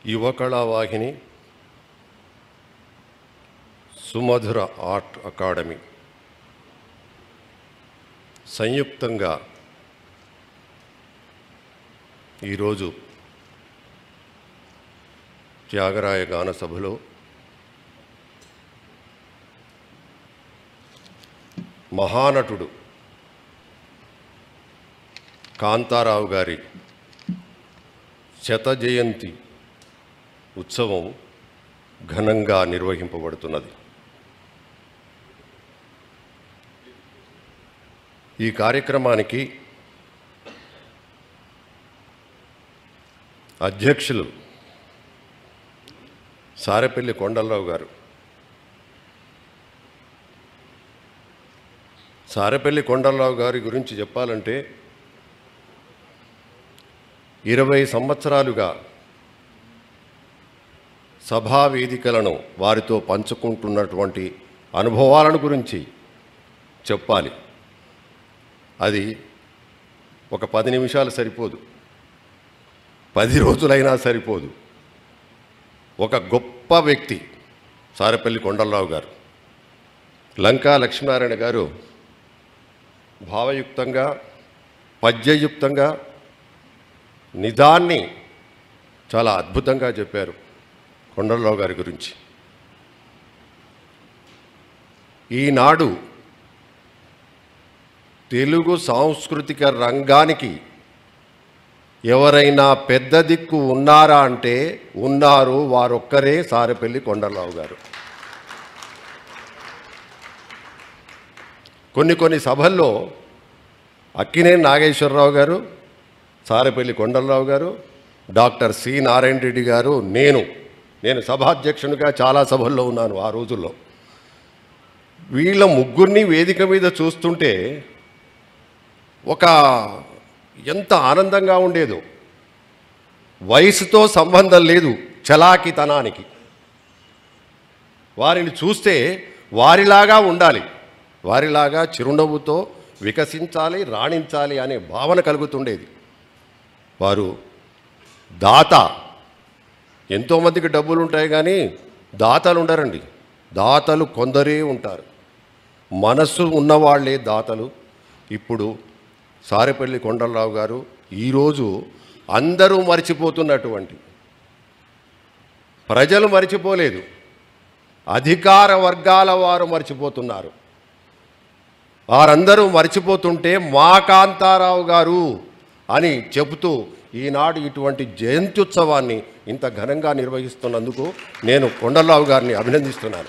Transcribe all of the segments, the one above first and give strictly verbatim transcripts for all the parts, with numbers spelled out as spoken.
యువకళావాహిని, సుమధుర art academy సంయుక్తంగా ఈరోజు త్యాగరాయ గాన సభలో మహానటుడు కాంతారావు గారి శత జయంతి ఉత్సవం ఘనంగా నిర్వహింపబడుతున్నది. ఈ కార్యక్రమానికి అధ్యక్షులు సారెపల్లి కొండలరావు గారు. సారెపల్లి కొండలరావు గారి గురించి చెప్పాలంటే ఇరవై సంవత్సరాలుగా సభా వేదికలను వారితో పంచుకుంటున్నటువంటి అనుభవాలను గురించి చెప్పాలి. అది ఒక పది నిమిషాలు సరిపోదు, పది రోజులైనా సరిపోదు. ఒక గొప్ప వ్యక్తి సారెపల్లి కొండలరావు గారు. లంకా లక్ష్మీనారాయణ గారు భావయుక్తంగా, పద్యయుక్తంగా నిదాన్ని చాలా అద్భుతంగా చెప్పారు కొండలరావు గారి గురించి. ఈనాడు తెలుగు సాంస్కృతిక రంగానికి ఎవరైనా పెద్ద దిక్కు ఉన్నారా అంటే ఉన్నారు, వారొక్కరే సారెపల్లి కొండలరావు గారు. కొన్ని కొన్ని సభల్లో అక్కినేని నాగేశ్వరరావు గారు, సారెపల్లి కొండలరావు గారు, డాక్టర్ సి నారాయణ రెడ్డి గారు, నేను నేను సభాధ్యక్షునిగా చాలా సభల్లో ఉన్నాను ఆ రోజుల్లో. వీళ్ళ ముగ్గురిని వేదిక మీద చూస్తుంటే ఒక ఎంత ఆనందంగా ఉండేదో. వయసుతో సంబంధం లేదు చలాకితనానికి. వారిని చూస్తే వారిలాగా ఉండాలి, వారిలాగా చిరునవ్వుతో వికసించాలి, రాణించాలి అనే భావన కలుగుతుండేది. వారు దాత. ఎంతోమందికి డబ్బులు ఉంటాయి కానీ దాతలు ఉండరండి. దాతలు కొందరే ఉంటారు. మనస్సు ఉన్నవాళ్లే దాతలు. ఇప్పుడు సారెపల్లి కొండలరావు గారు ఈరోజు అందరూ మర్చిపోతున్నటువంటి, ప్రజలు మర్చిపోలేదు, అధికార వర్గాల వారు మర్చిపోతున్నారు. వారందరూ మర్చిపోతుంటే మా కాంతారావు గారు అని చెబుతూ ఈనాడు ఇటువంటి జయంత్యుత్సవాన్ని ఇంత ఘనంగా నిర్వహిస్తున్నందుకు నేను కొండలరావు గారిని అభినందిస్తున్నాను.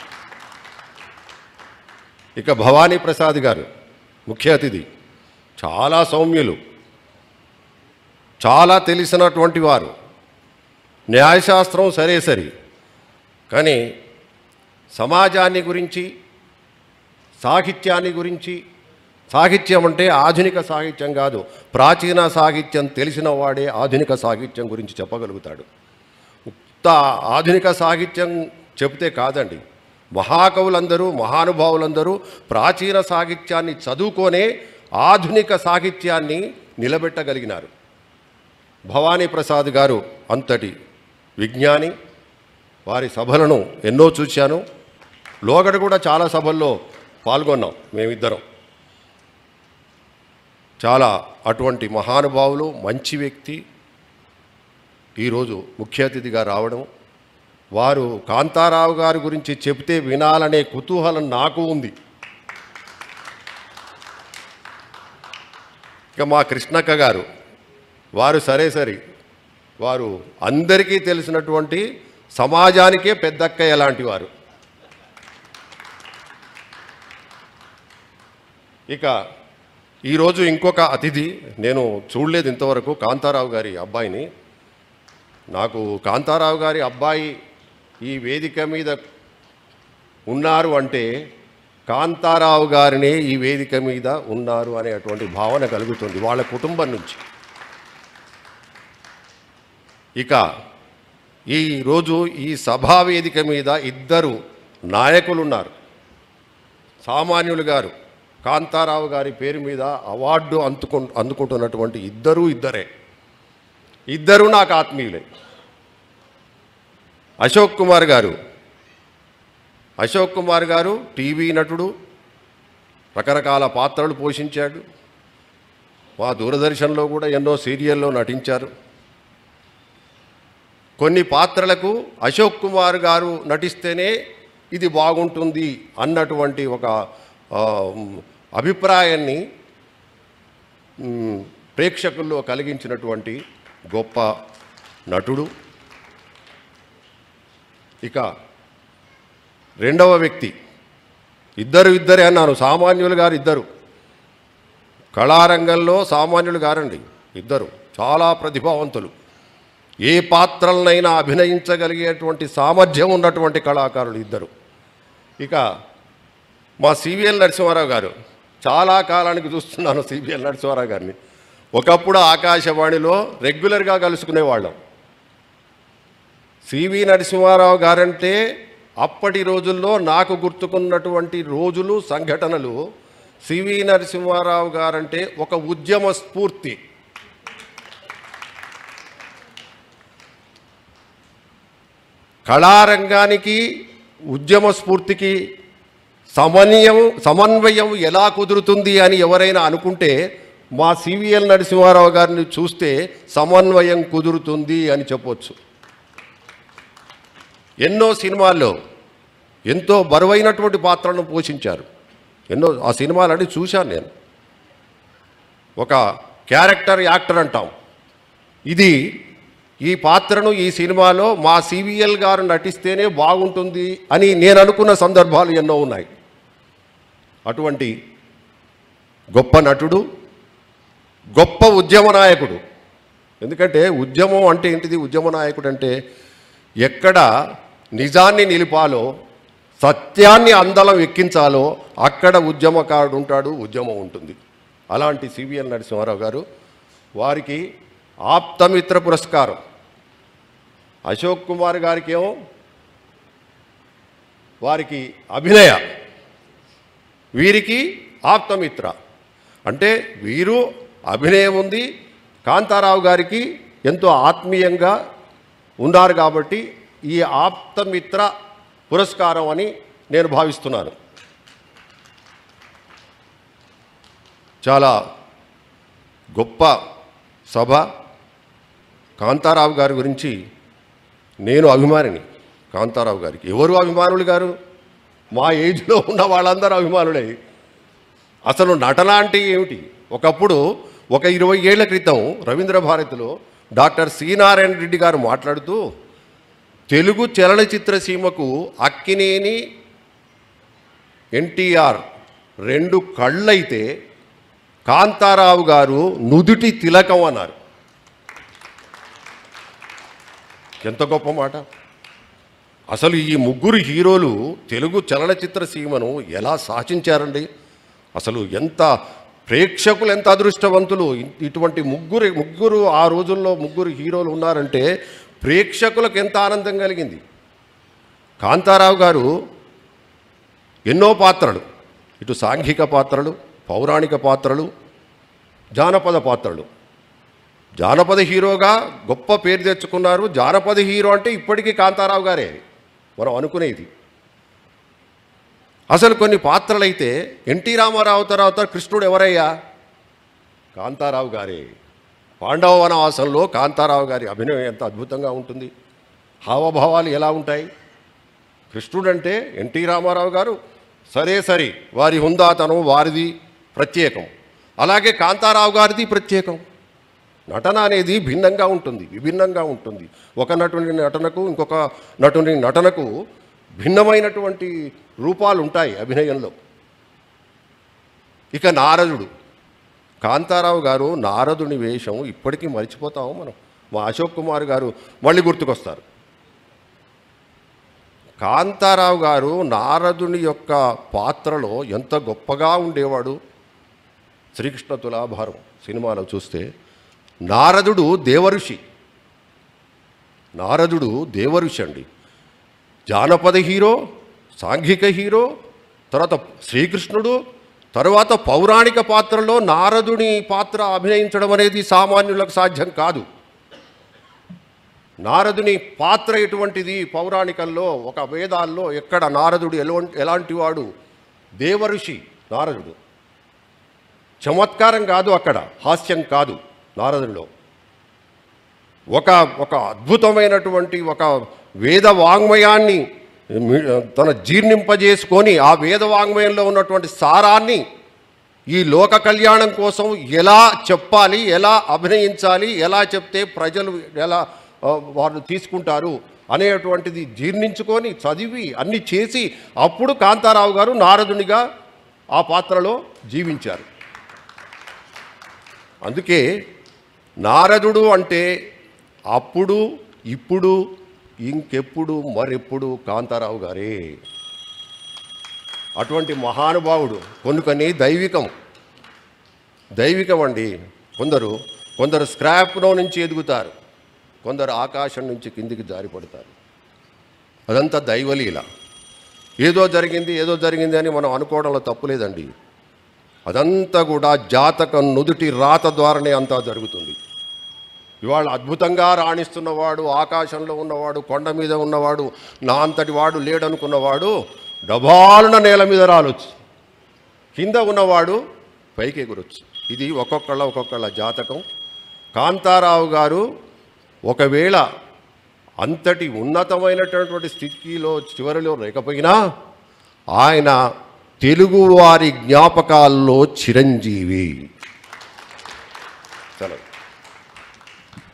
ఇక భవానీ ప్రసాద్ గారు ముఖ్య అతిథి. చాలా సౌమ్యులు, చాలా తెలిసినటువంటి వారు. న్యాయశాస్త్రం సరే సరి, కానీ సమాజాన్ని గురించి, సాహిత్యాన్ని గురించి, సాహిత్యం అంటే ఆధునిక సాహిత్యం కాదు, ప్రాచీన సాహిత్యం తెలిసిన వాడే ఆధునిక సాహిత్యం గురించి చెప్పగలుగుతాడు. ఉత్త ఆధునిక సాహిత్యం చెబితే కాదండి. మహాకవులందరూ, మహానుభావులందరూ ప్రాచీన సాహిత్యాన్ని చదువుకొనే ఆధునిక సాహిత్యాన్ని నిలబెట్టగలిగినారు. భవానీ ప్రసాద్ గారు అంతటి విజ్ఞాని. వారి సభలను ఎన్నో చూశాను. లోగడ కూడా చాలా సభల్లో పాల్గొన్నాం మేమిద్దరం. చాలా అటువంటి మహానుభావులు, మంచి వ్యక్తి ఈరోజు ముఖ్య అతిథిగా రావడం, వారు కాంతారావు గారి గురించి చెబితే వినాలనే కుతూహలం నాకు ఉంది. ఇక మా కృష్ణక్క గారు, వారు సరే సరి, వారు అందరికీ తెలిసినటువంటి సమాజానికే పెద్దక్కయ్య లాంటి వారు. ఇక ఈరోజు ఇంకొక అతిథి, నేను చూడలేదు ఇంతవరకు కాంతారావు గారి అబ్బాయిని. నాకు కాంతారావు గారి అబ్బాయి ఈ వేదిక మీద ఉన్నారు అంటే కాంతారావు గారినే ఈ వేదిక మీద ఉన్నారు అనేటువంటి భావన కలుగుతుంది వాళ్ళ కుటుంబం నుంచి. ఇక ఈరోజు ఈ సభా వేదిక మీద ఇద్దరు నాయకులు ఉన్నారు. సామాన్యులు గారు కాంతారావు గారి పేరు మీద అవార్డు అందుకు అందుకుంటున్నటువంటి ఇద్దరు ఇద్దరే ఇద్దరు నాకు ఆత్మీయులే. అశోక్ కుమార్ గారు అశోక్ కుమార్ గారు టీవీ నటుడు, రకరకాల పాత్రలు పోషించాడు. మా దూరదర్శన్లో కూడా ఎన్నో సీరియల్లో నటించారు. కొన్ని పాత్రలకు అశోక్ కుమార్ గారు నటిస్తేనే ఇది బాగుంటుంది అన్నటువంటి ఒక అభిప్రాయాన్ని ప్రేక్షకుల్లో కలిగించినటువంటి గొప్ప నటుడు. ఇక రెండవ వ్యక్తి, ఇద్దరు ఇద్దరే అన్నాను, సామాన్యులు గారు ఇద్దరు. కళారంగంలో సామాన్యులు గారండి ఇద్దరు, చాలా ప్రతిభావంతులు. ఏ పాత్రలనైనా అభినయించగలిగేటువంటి సామర్థ్యం ఉన్నటువంటి కళాకారులు ఇద్దరు. ఇక మా సివిఎల్ నరసింహారావు గారు, చాలా కాలానికి చూస్తున్నాను సివిఎల్ నరసింహారావు గారిని. ఒకప్పుడు ఆకాశవాణిలో రెగ్యులర్గా కలుసుకునేవాళ్ళం. సివి నరసింహారావు గారంటే అప్పటి రోజుల్లో నాకు గుర్తుకున్నటువంటి రోజులు, సంఘటనలు, సివి నరసింహారావు గారంటే ఒక ఉద్యమ స్ఫూర్తి. కళారంగానికి ఉద్యమ స్ఫూర్తికి సమన్వయం సమన్వయం ఎలా కుదురుతుంది అని ఎవరైనా అనుకుంటే మా సివిఎల్ నరసింహారావు గారిని చూస్తే సమన్వయం కుదురుతుంది అని చెప్పొచ్చు. ఎన్నో సినిమాల్లో ఎంతో బరువైనటువంటి పాత్రలను పోషించారు. ఎన్నో ఆ సినిమాలని చూశాను నేను. ఒక క్యారెక్టర్ యాక్టర్ అంటాం. ఇది ఈ పాత్రను ఈ సినిమాలో మా సివిఎల్ గారు నటిస్తేనే బాగుంటుంది అని నేను అనుకున్న సందర్భాలు ఎన్నో ఉన్నాయి. అటువంటి గొప్ప నటుడు, గొప్ప ఉద్యమ నాయకుడు. ఎందుకంటే ఉద్యమం అంటే ఏంటిది? ఉద్యమ నాయకుడు అంటే ఎక్కడ నిజాన్ని నిలిపాలో, సత్యాన్ని అందలం ఎక్కించాలో అక్కడ ఉద్యమకారుడు ఉంటాడు, ఉద్యమం ఉంటుంది. అలాంటి సివిఎల్ నరసింహారావు గారు, వారికి ఆప్తమిత్ర పురస్కారం. అశోక్ కుమార్ గారికి ఏమో వారికి అభినయ, వీరికి ఆప్తమిత్ర. అంటే వీరు అభినయం ఉంది, కాంతారావు గారికి ఎంతో ఆత్మీయంగా ఉన్నారు కాబట్టి ఈ ఆప్తమిత్ర పురస్కారం అని నేను భావిస్తున్నాను. చాలా గొప్ప సభ. కాంతారావు గారి గురించి నేను అభిమానిని. కాంతారావు గారికి ఎవరు అభిమానులు గారు? మా ఏజ్లో ఉన్న వాళ్ళందరూ అభిమానులే. అసలు నటన అంటే ఏమిటి? ఒకప్పుడు ఒక ఇరవై ఏళ్ల క్రితం రవీంద్ర భారతిలో డాక్టర్ సి నారాయణ రెడ్డి గారు మాట్లాడుతూ, తెలుగు చలనచిత్ర సీమకు అక్కినేని ఎన్టీఆర్ రెండు కళ్ళైతే కాంతారావు గారు నుదుటి తిలకం అన్నారు. ఎంత గొప్ప మాట! అసలు ఈ ముగ్గురు హీరోలు తెలుగు చలనచిత్ర సీమను ఎలా శాసించారండి? అసలు ఎంత ప్రేక్షకులు ఎంత అదృష్టవంతులు! ఇటువంటి ముగ్గురు ముగ్గురు ఆ రోజుల్లో ముగ్గురు హీరోలు ఉన్నారంటే ప్రేక్షకులకు ఎంత ఆనందం కలిగింది. కాంతారావు గారు ఎన్నో పాత్రలు, ఇటు సాంఘిక పాత్రలు, పౌరాణిక పాత్రలు, జానపద పాత్రలు. జానపద హీరోగా గొప్ప పేరు తెచ్చుకున్నారు. జానపద హీరో అంటే ఇప్పటికీ కాంతారావు గారే మనం అనుకునేది. అసలు కొన్ని పాత్రలైతే ఎన్టీ రామారావు తర్వాత కృష్ణుడు ఎవరయ్యా? కాంతారావు గారే. పాండవ వనవాసంలో కాంతారావు గారి అభినయం ఎంత అద్భుతంగా ఉంటుంది, హావభావాలు ఎలా ఉంటాయి. కృష్ణుడంటే ఎన్టీ రామారావు గారు సరే సరే, వారి హుందాతనం వారిది ప్రత్యేకం. అలాగే కాంతారావు గారిది ప్రత్యేకం. నటన అనేది భిన్నంగా ఉంటుంది, విభిన్నంగా ఉంటుంది. ఒక నటుని నటనకు ఇంకొక నటుని నటనకు భిన్నమైనటువంటి రూపాలు ఉంటాయి అభినయంలో. ఇక నారదుడు, కాంతారావు గారు నారదుని వేషం ఇప్పటికీ మర్చిపోతాము మనం. మా అశోక్ కుమార్ గారు మళ్ళీ గుర్తుకొస్తారు. కాంతారావు గారు నారదుని యొక్క పాత్రలో ఎంత గొప్పగా ఉండేవాడు. శ్రీకృష్ణ తులాభారం సినిమాలో చూస్తే నారదుడు దేవఋషి. నారదుడు దేవఋషి అండి. జానపద హీరో, సాంఘిక హీరో, తర్వాత శ్రీకృష్ణుడు, తర్వాత పౌరాణిక పాత్రలో నారదుని పాత్ర అభినయించడం అనేది సామాన్యులకు సాధ్యం కాదు. నారదుని పాత్ర ఎటువంటిది పౌరాణికల్లో ఒక వేదాల్లో ఎక్కడ నారదుడు ఎలా ఎలాంటి వాడు దేవఋషి నారదుడు. చమత్కారం కాదు, అక్కడ హాస్యం కాదు. నారదుడిలో ఒక ఒక అద్భుతమైనటువంటి ఒక వేద వాంగ్మయాన్ని తన జీర్ణింపజేసుకొని ఆ వేద వాంగ్మయంలో ఉన్నటువంటి సారాన్ని ఈ లోక కళ్యాణం కోసం ఎలా చెప్పాలి, ఎలా అభినయించాలి, ఎలా చెప్తే ప్రజలు ఎలా వారు తీసుకుంటారు అనేటువంటిది జీర్ణించుకొని చదివి అన్ని చేసి అప్పుడు కాంతారావు గారు నారదునిగా ఆ పాత్రలో జీవించారు. అందుకే నారదుడు అంటే అప్పుడు ఇప్పుడు ఇంకెప్పుడు మరెప్పుడు కాంతారావు గారే. అటువంటి మహానుభావుడు కొనుకని దైవికం దైవికం అండి. కొందరు కొందరు స్క్రాప్లో నుంచి ఎదుగుతారు, కొందరు ఆకాశం నుంచి కిందికి జారిపడతారు. అదంతా దైవలీల. ఏదో జరిగింది ఏదో జరిగింది అని మనం అనుకోవడంలో తప్పులేదండి. అదంతా కూడా జాతకం నుదుటి రాత ద్వారానే అంతా జరుగుతుంది. ఇవాళ అద్భుతంగా రాణిస్తున్నవాడు, ఆకాశంలో ఉన్నవాడు, కొండ మీద ఉన్నవాడు, నా అంతటి వాడు లేడనుకున్నవాడు డబాలున నేల మీద రాలొచ్చు, కింద ఉన్నవాడు పైకి ఎగురొచ్చు. ఇది ఒక్కొక్కళ్ళ ఒక్కొక్కళ్ళ జాతకం. కాంతారావు గారు ఒకవేళ అంతటి ఉన్నతమైనటువంటి స్థితిలో చివరిలో లేకపోయినా ఆయన తెలుగువారి జ్ఞాపకాల్లో చిరంజీవి. చలో.